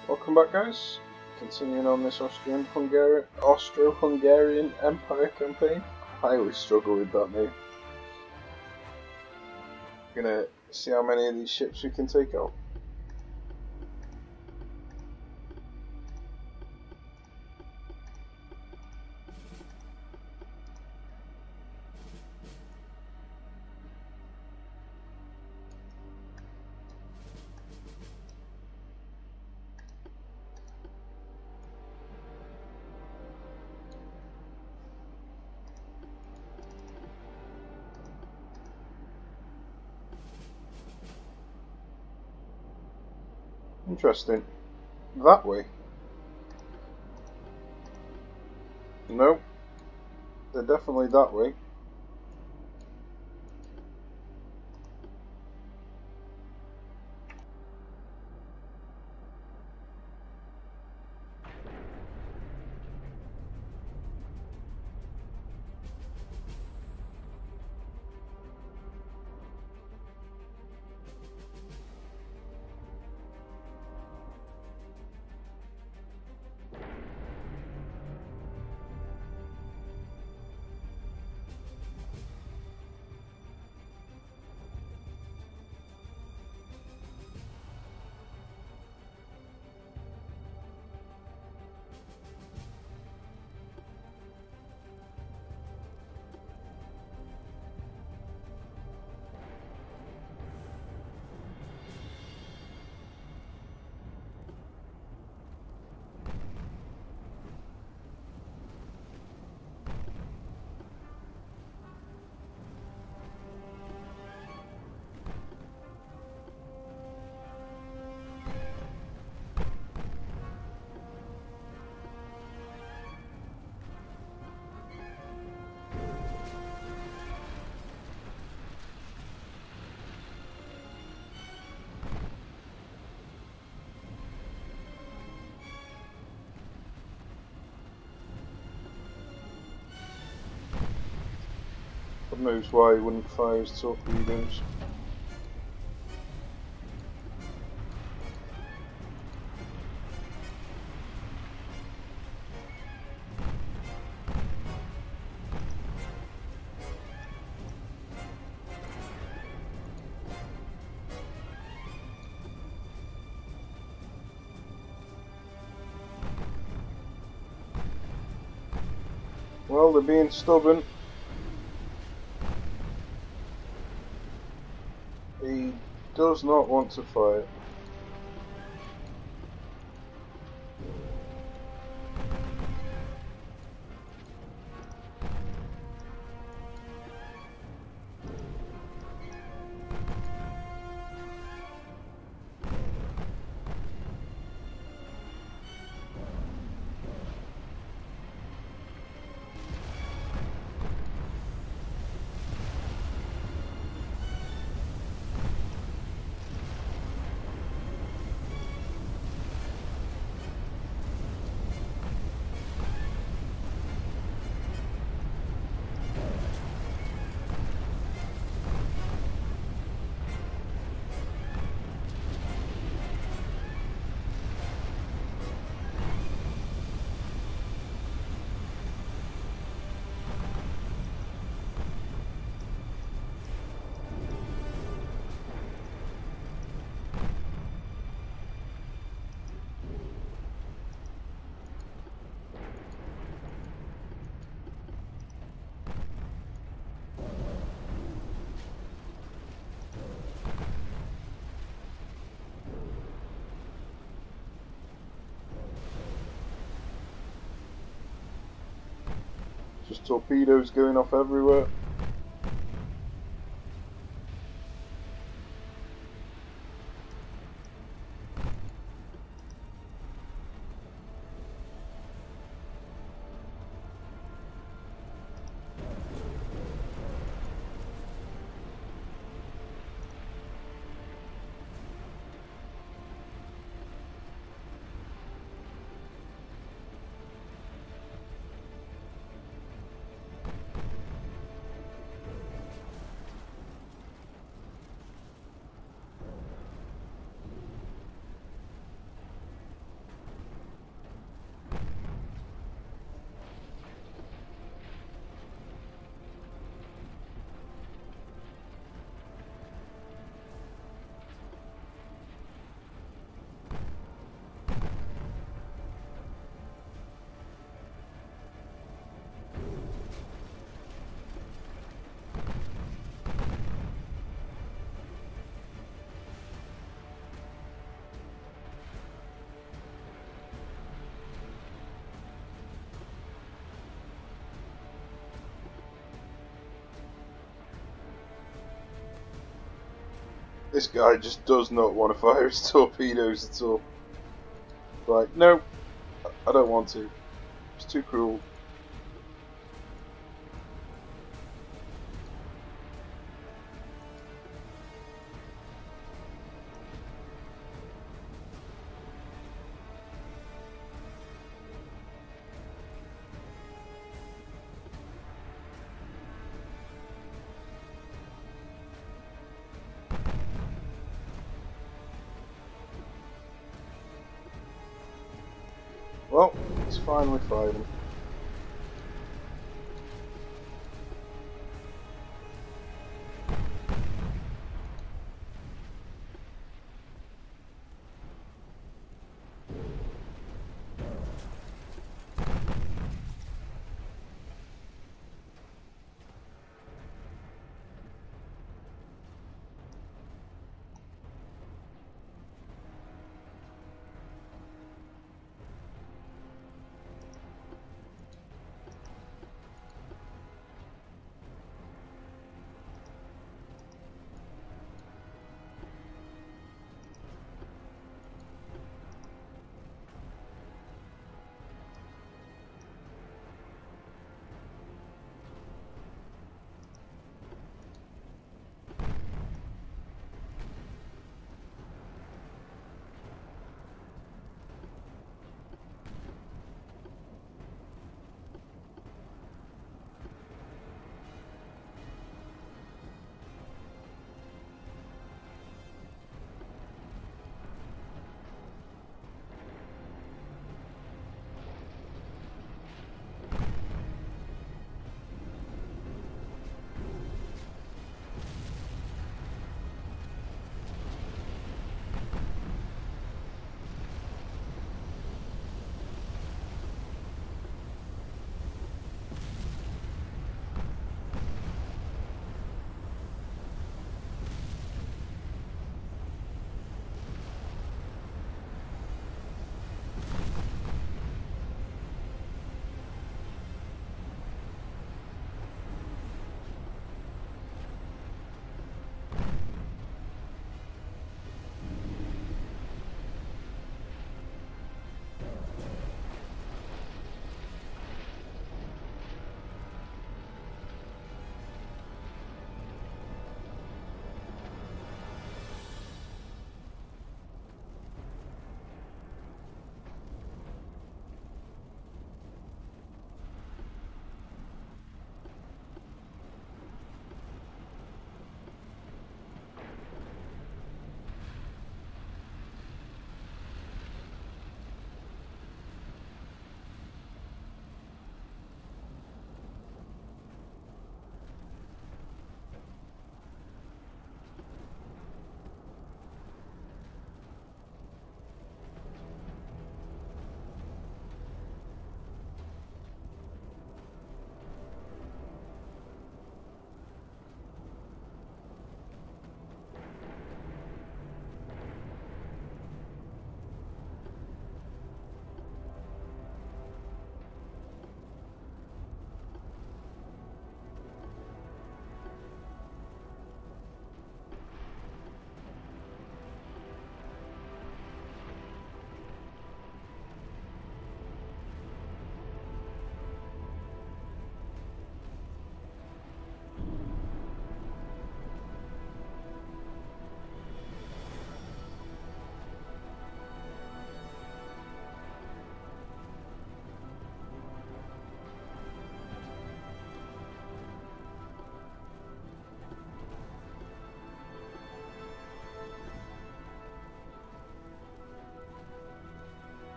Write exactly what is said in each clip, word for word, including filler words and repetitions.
Welcome back, guys. Continuing on this Austrian Hungarian Austro-Hungarian Empire campaign. I always struggle with that name. Gonna see how many of these ships we can take out. Interesting. That way? No. They're definitely that way. God knows why he wouldn't fire his torpedoes. Well, they're being stubborn. He does not want to fight. Just torpedoes going off everywhere. This guy just does not want to fire his torpedoes at all. Like, no, I don't want to. It's too cruel. Well, it's fine, we fired him.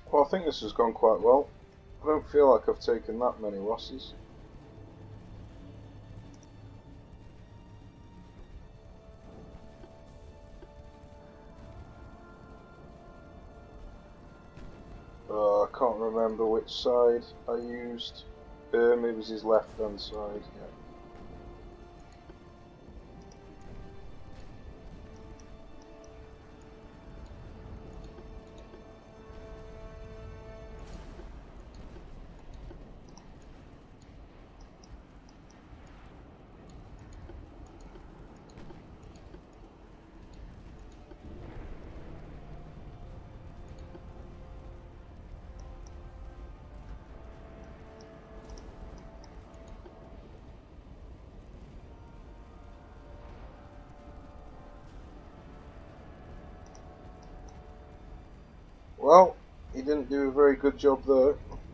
Well, I think this has gone quite well. I don't feel like I've taken that many losses. Uh, I can't remember which side I used. Um, it was his left hand side, yeah. Well, he didn't do a very good job there.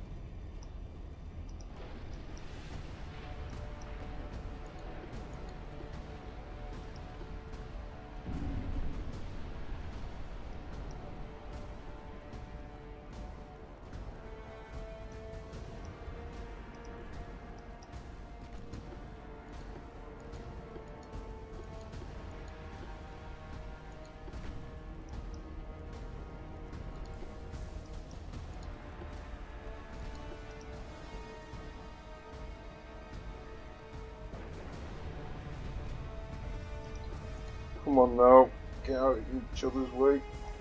Come on now, get out of each other's way.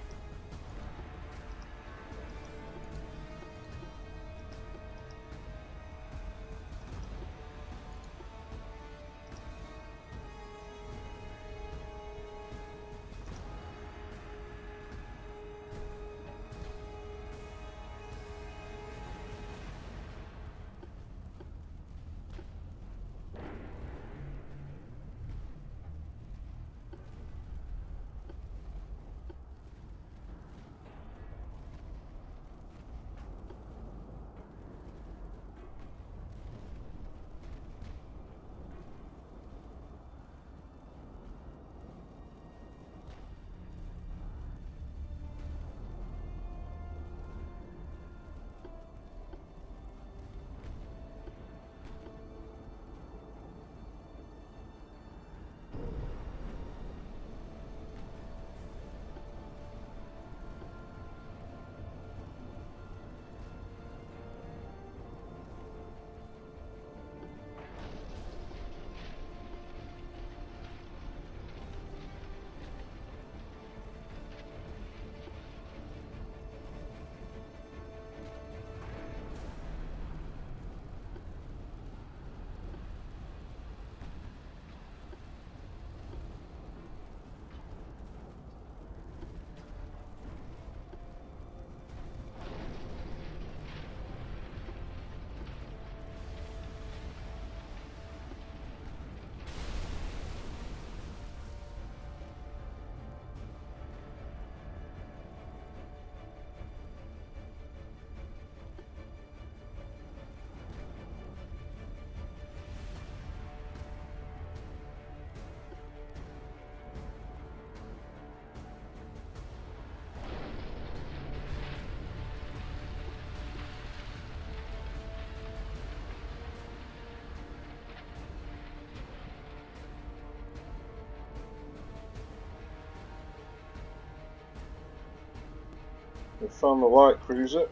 We found the light cruiser.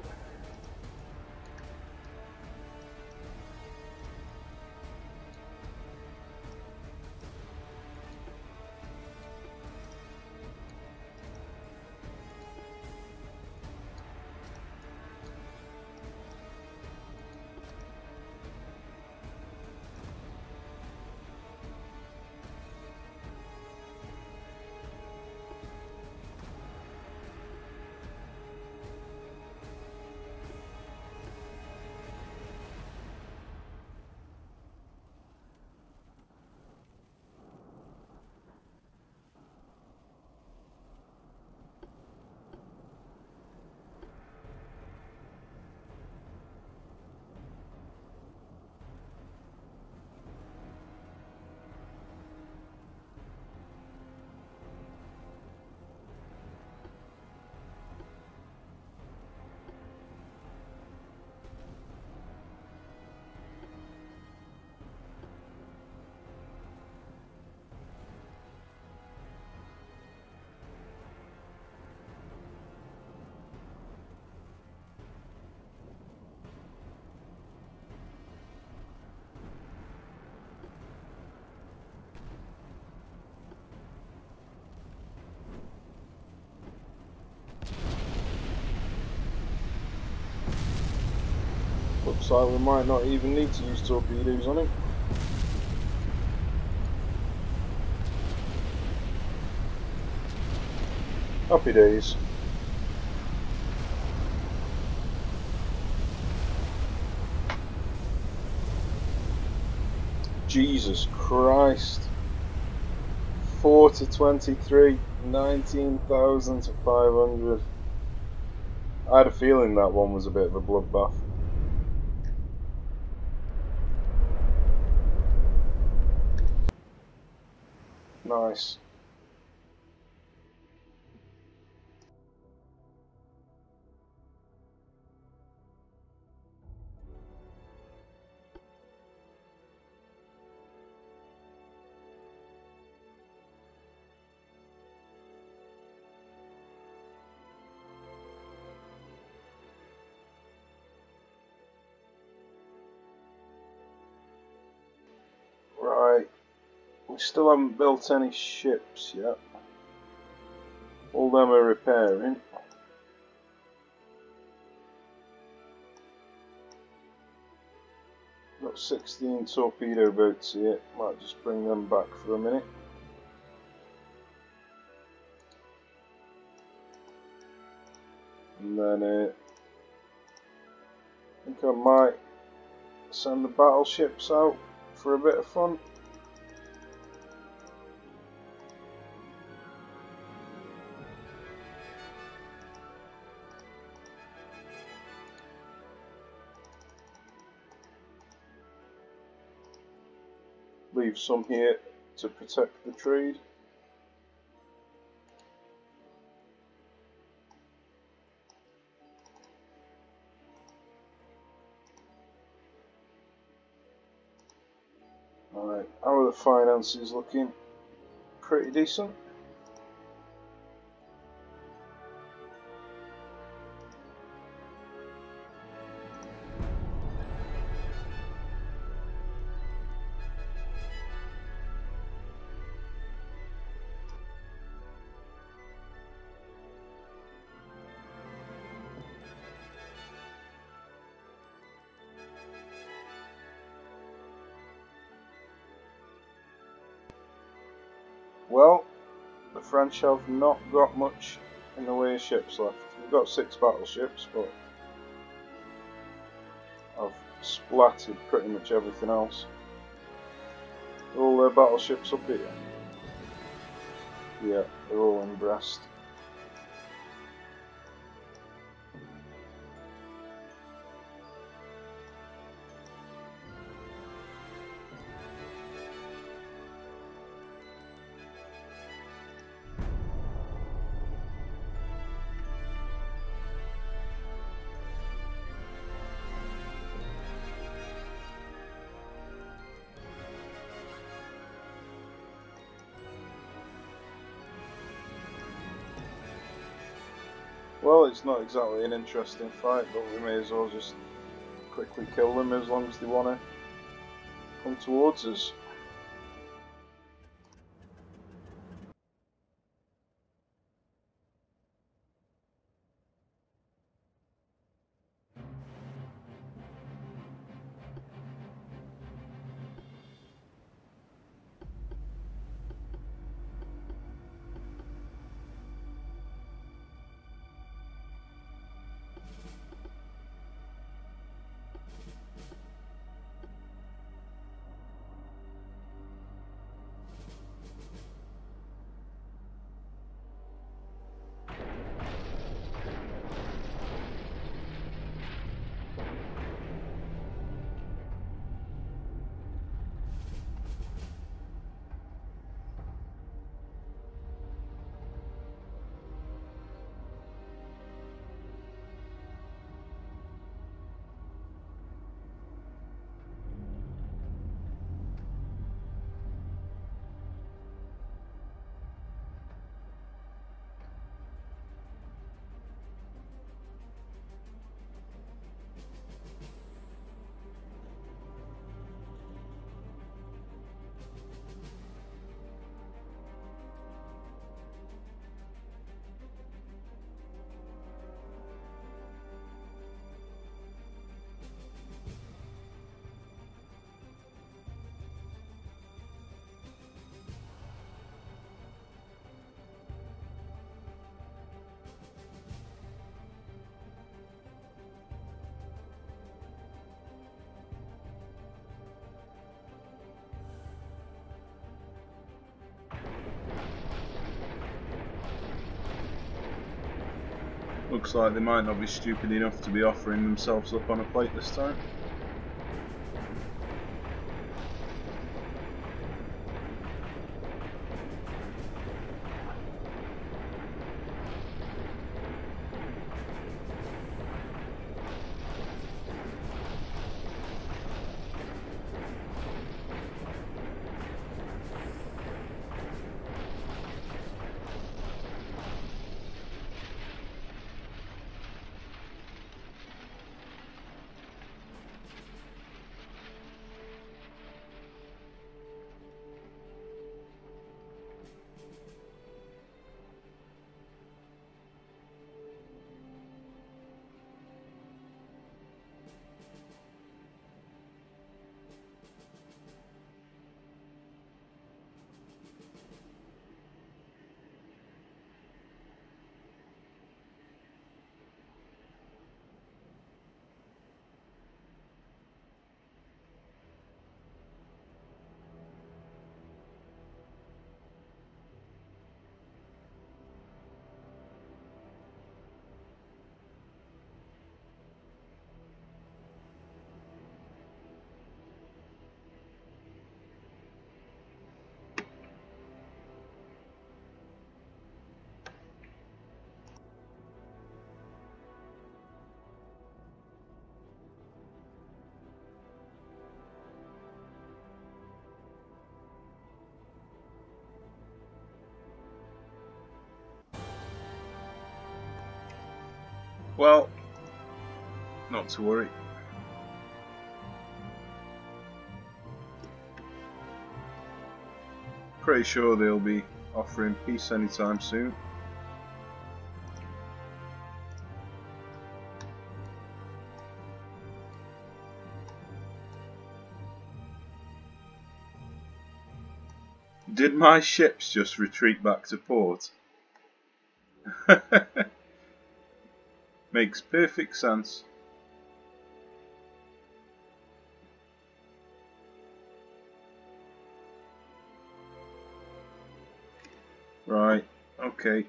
Looks like we might not even need to use torpedoes on him. Happy days. Jesus Christ. four to twenty-three, nineteen thousand to five hundred. I had a feeling that one was a bit of a bloodbath. Nice. Right. We still haven't built any ships yet. All them are repairing. Got sixteen torpedo boats here. Might just bring them back for a minute. And then uh, I think I might send the battleships out for a bit of fun. Leave some here to protect the trade. Alright, how are the finances looking? Pretty decent. Well, the French have not got much in the way of ships left. We've got six battleships, but I've splattered pretty much everything else. All their battleships up here? Yeah, they're all in Brest. Well, it's not exactly an interesting fight, but we may as well just quickly kill them as long as they want to come towards us. Looks like they might not be stupid enough to be offering themselves up on a plate this time. Well, not to worry. Pretty sure they'll be offering peace anytime soon. Did my ships just retreat back to port? Makes perfect sense. Right, okay.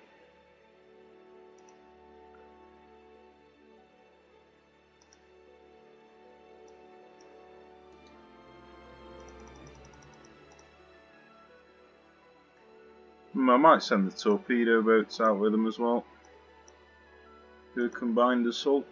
I might send the torpedo boats out with them as well. Do a combined assault.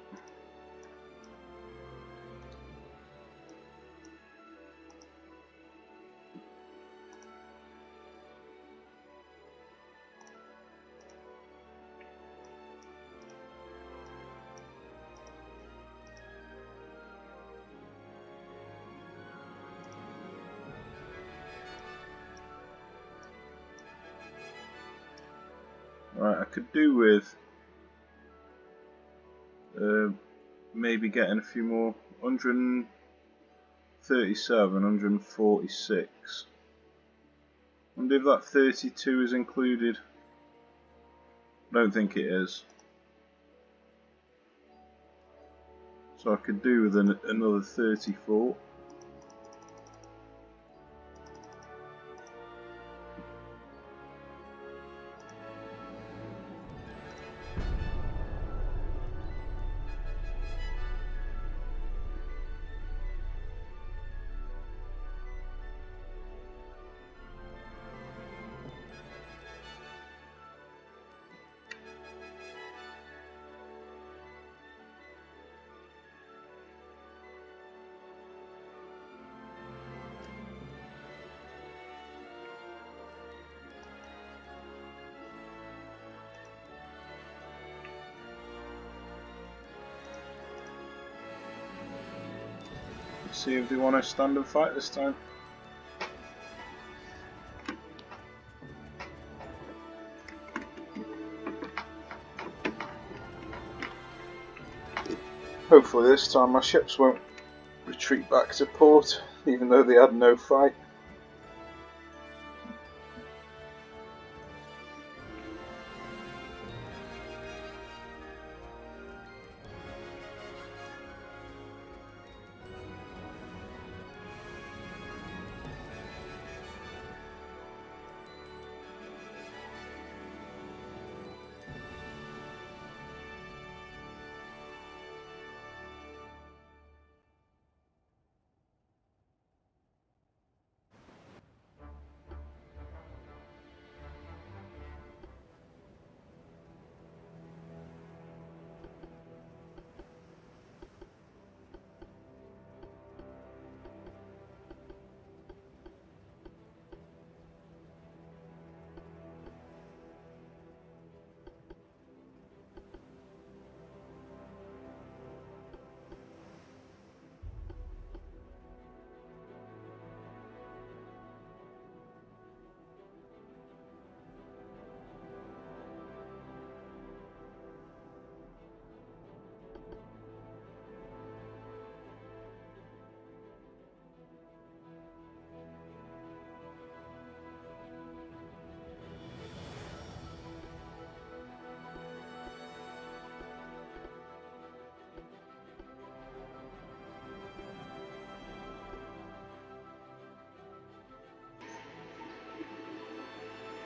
Right, I could do with uh, maybe getting a few more. one hundred thirty-seven, one hundred forty-six. I wonder if that thirty-two is included. I don't think it is. So I could do with an, another thirty-four. See if they want to stand and fight this time. Hopefully this time my ships won't retreat back to port, even though they had no fight.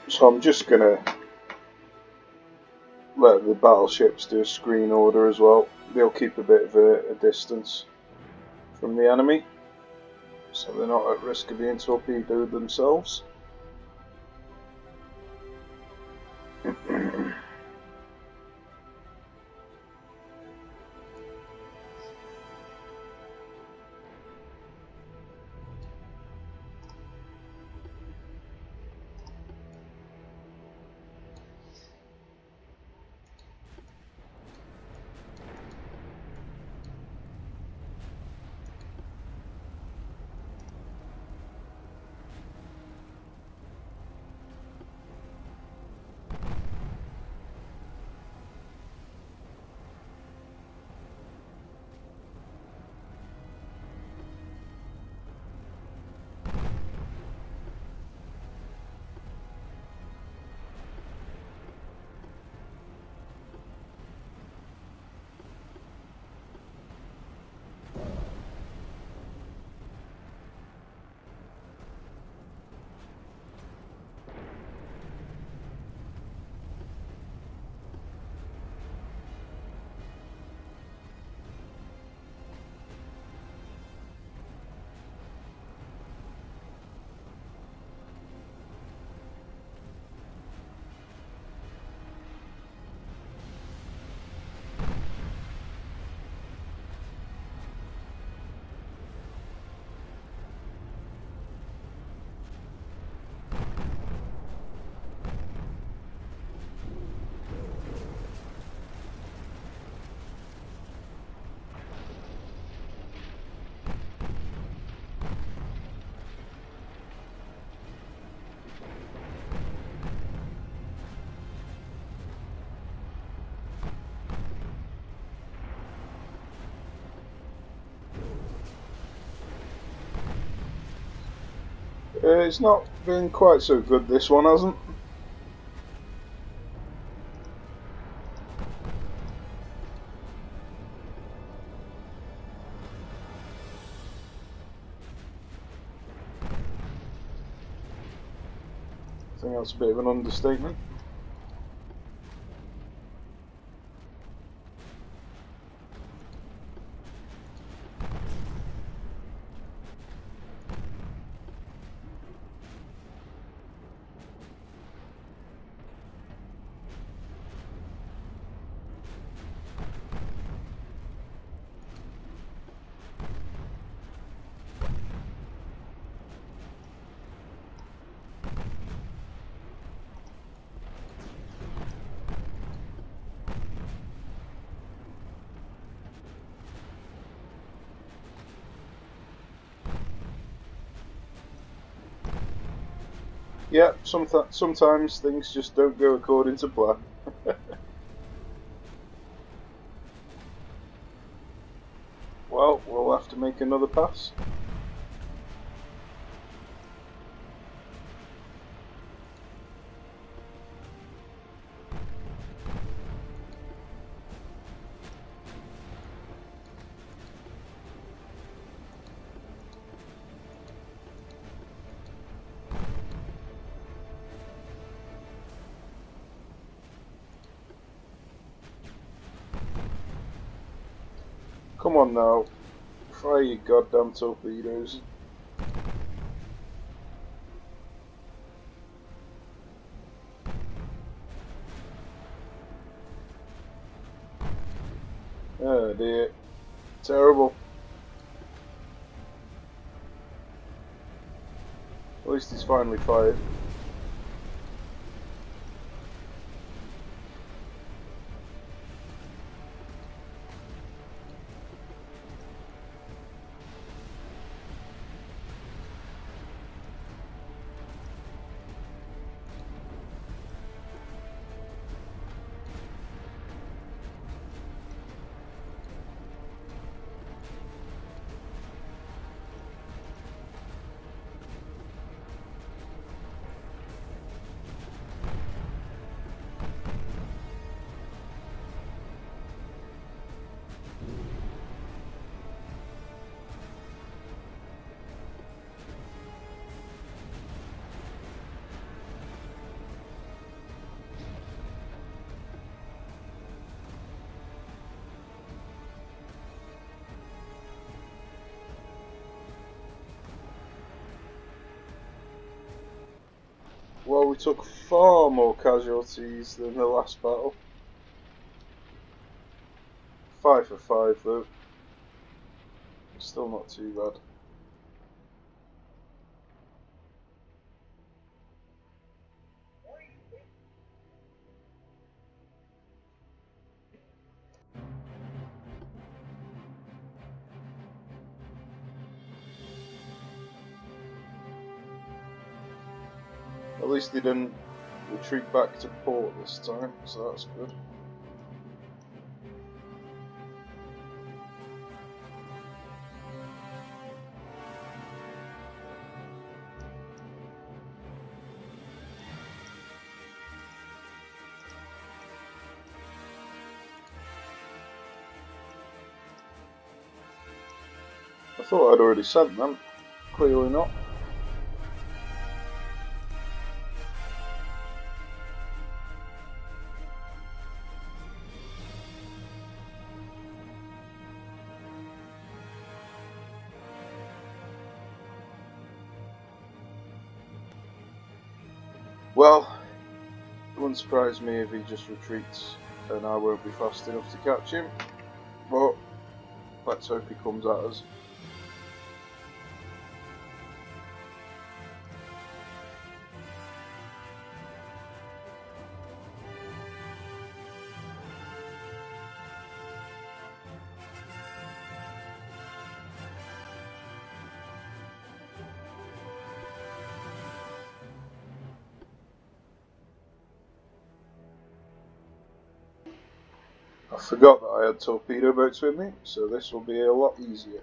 So I'm just gonna let the battleships do a screen order as well. They'll keep a bit of a, a distance from the enemy, so they're not at risk of being torpedoed themselves. Uh, it's not been quite so good, this one hasn't. I think that's a bit of an understatement. Yeah, some sometimes things just don't go according to plan. Well, we'll have to make another pass. Come on now, fire your goddamn torpedoes. Oh dear, terrible. At least he's finally fired. Well, we took far more casualties than the last battle. Five for five though. Still not too bad. At least they didn't retreat back to port this time, so that's good. I thought I'd already sent them. Clearly not. Well, it wouldn't surprise me if he just retreats and I won't be fast enough to catch him, but let's hope he comes at us. I forgot that I had torpedo boats with me, so this will be a lot easier.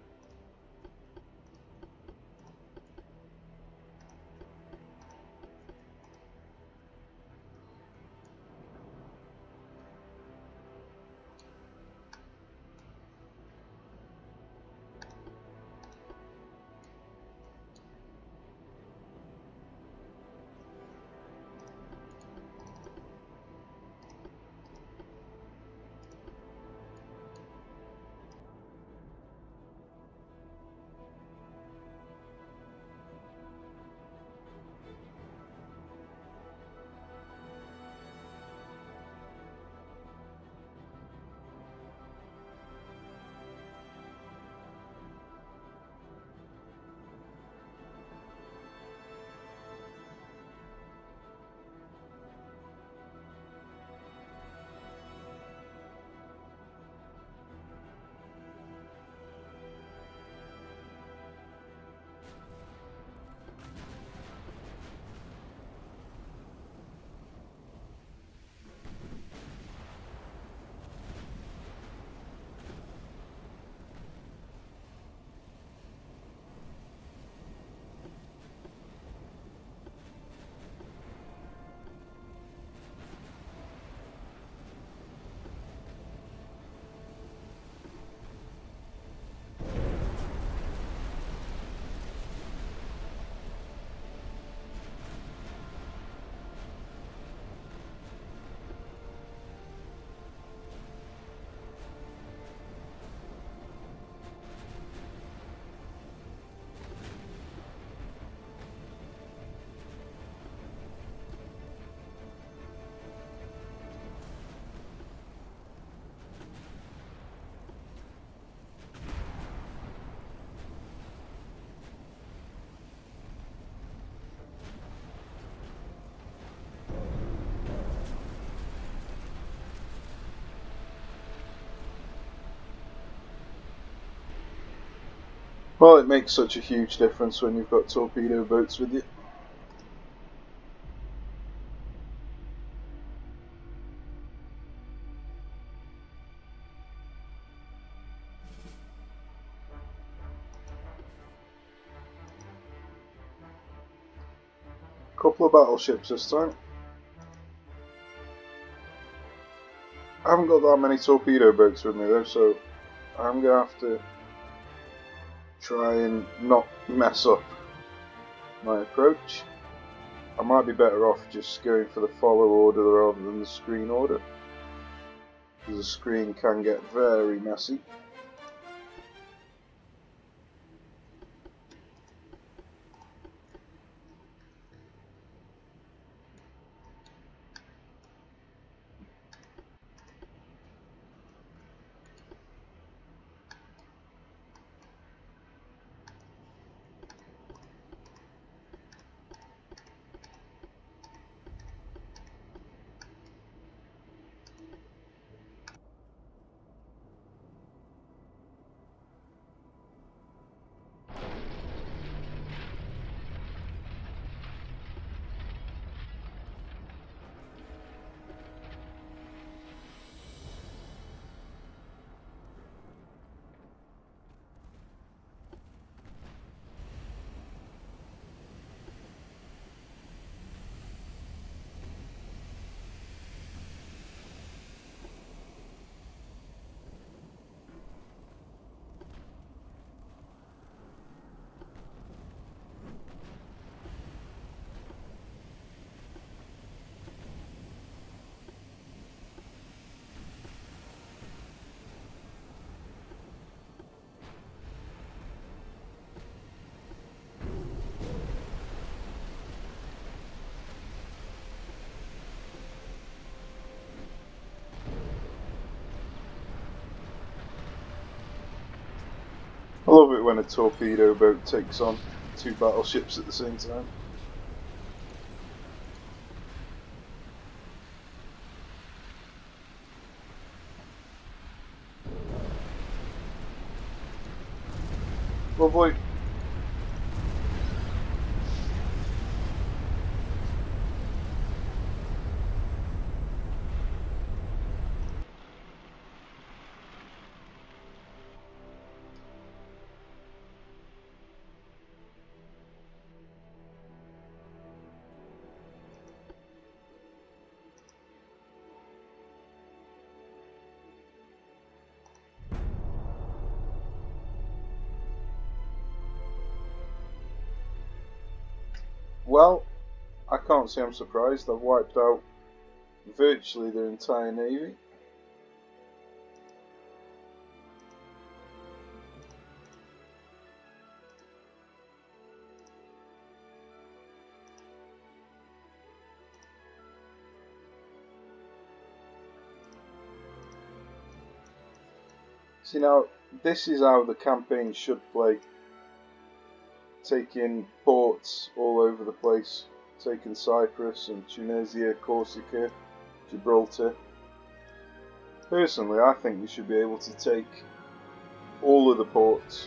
Well, it makes such a huge difference when you've got torpedo boats with you. Couple of battleships this time. I haven't got that many torpedo boats with me though, so I'm gonna have to try and not mess up my approach. I might be better off just going for the follow order rather than the screen order, because the screen can get very messy. love it when a torpedo boat takes on two battleships at the same time. Lovely. Well, I can't say I'm surprised. I've wiped out virtually their entire navy. See, now, this is how the campaign should play. Taking ports all over the place, taking Cyprus and Tunisia, Corsica, Gibraltar. Personally, I think we should be able to take all of the ports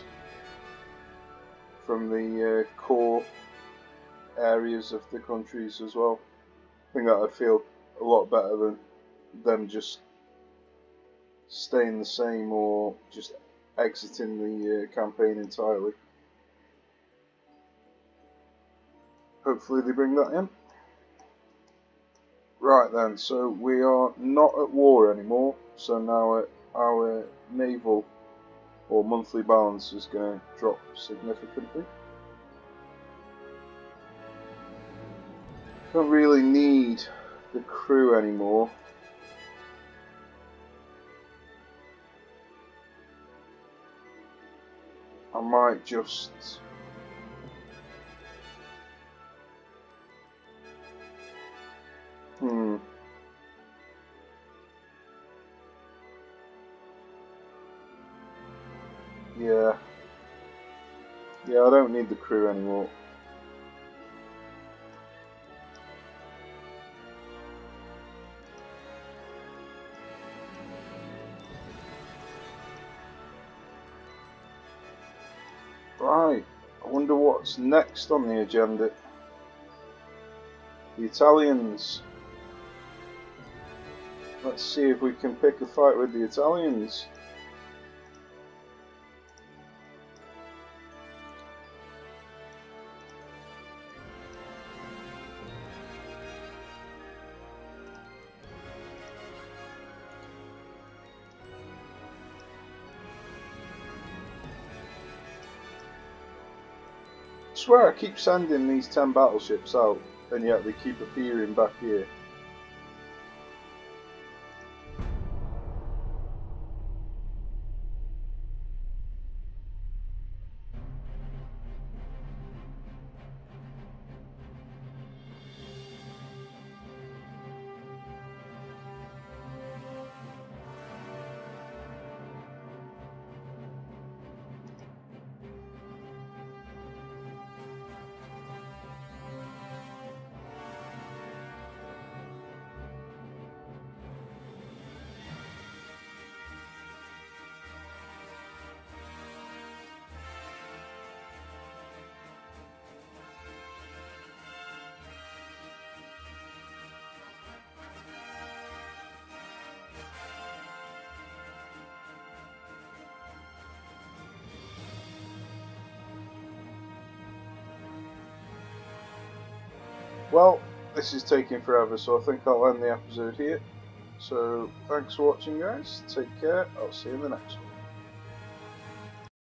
from the uh, core areas of the countries as well. I think that would feel a lot better than them just staying the same or just exiting the uh, campaign entirely. Hopefully they bring that in. Right then, so we are not at war anymore, so now our, our naval or monthly balance is going to drop significantly. Don't really need the crew anymore. I might just Hmm. Yeah. Yeah, I don't need the crew anymore. Right. I wonder what's next on the agenda. The Italians. Let's see if we can pick a fight with the Italians. I swear I keep sending these ten battleships out, and yet they keep appearing back here. Well, this is taking forever, so I think I'll end the episode here. So, thanks for watching, guys. Take care. I'll see you in the next one.